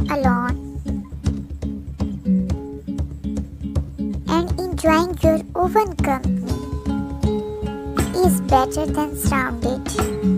alone and enjoying your own company is better than surrounded.